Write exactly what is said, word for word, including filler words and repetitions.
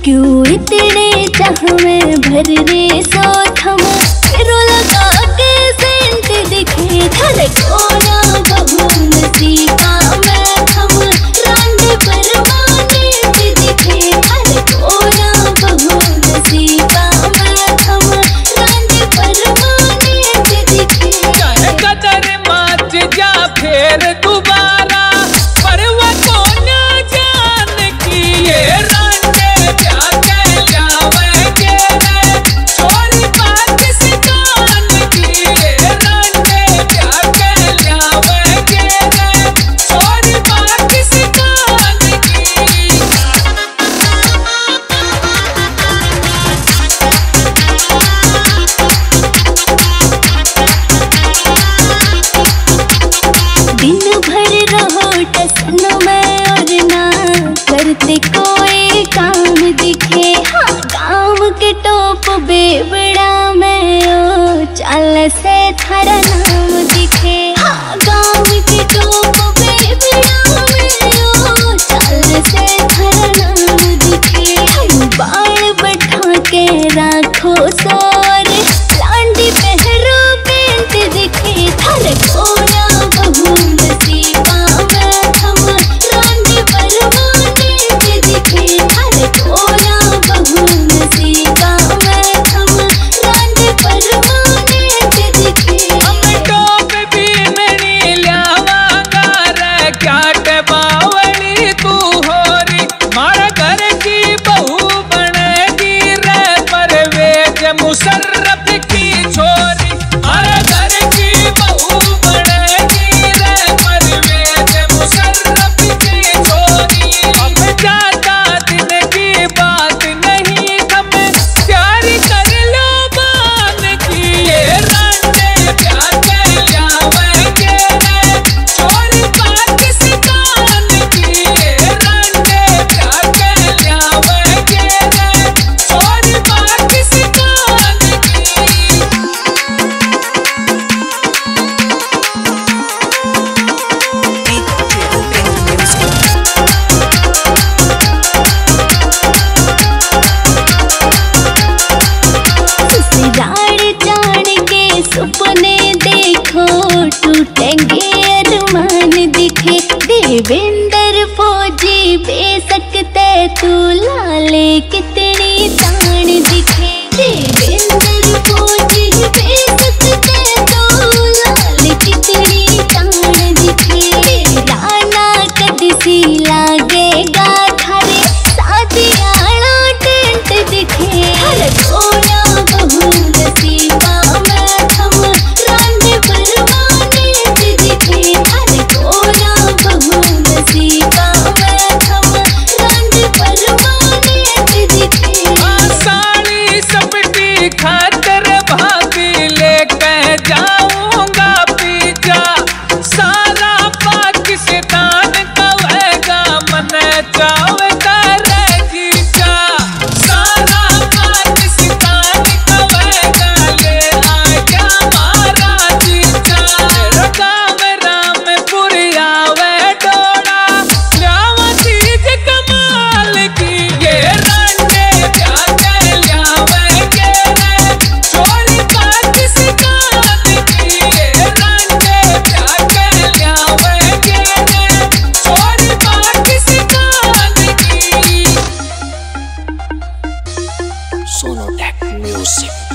क्यों इतने चाह में भर रे सो थम, फिर लगा के सेंट दिखे थर कोना बहू नसीबा में थम, रंग परवाने पे दिखे थर कोना बहू नसीबा में थम, रंग परवाने पे दिखे। कदर माच जा फिर दोबारा परवा को न जान की ये रंगे जाके लावेंगे रे, छोरी पाकिस्तान की ये रंगे जाके लावेंगे रे, छोरी पाकिस्तान की। दिन भर रहो टसन में और ना करते कोई काम दिखे, हाँ गाँव के टॉप बेबड़ा में ओ चाल से थारा नाम दिखे, हाँ गाँव के टॉप बेबड़ा में ओ चाल से थारा नाम दिखे। बाल बैठा के राखो सोर लांडी पहरो पेंट दिखे, थर कोना बहू नसीबा में थम, रंग परवाने पे दिखे थर कोना बहू नसीबा में थम, रंग परवाने पे दिखे। हम टॉप भी नहीं लावांगा रे, क्या बावली तू होरी मारा घर की बहू बनेगी रे, परवेज मुशर्रफ की छोरी मारा घर की बहू बनेगी रे, परवेज मुशर्रफ की छोरी। अब ज्यादा दिन की बात नहीं हमें प्यार कर लो बान की, ये रंगे जाके लावेंगे रे, छोरी पाकिस्तान की ये रंगे जाके लावेंगे रे, छोरी पाकिस्तान की। ससुराल जान के सपने देखो टूटेंगे अरमान दिखे, देवेंद्र फौजी बेसकते तू लाले कितनी तान दिखे, देवेंद्र फौजी बेसकते तू लाले कितनी तान दिखे। राना कदसी लागेगा थारे शादियाला टेंट दिखे, हर कोना बहू नसीबा में थम, रंग परवाने पे दिखे हर कोना बहू नसीबा में थम, रंग परवाने पे दिखे। साड़ी सबकी खातर भाभी लेके जाऊंगा पीछा, सारा पाकिस्तान कहेगा मन चावे करेगी जा, सारा पाकिस्तान कहेगा ले आया मारा जीजा। मेरा काम रामपुर आवे डोड़ा लावा चीज कमाल की, ये रंगे जाके लावेंगे रे, छोरी पाकिस्तान की ये रंगे जाके लावेंगे रे, छोरी पाकिस्तान की। Sonotech Music।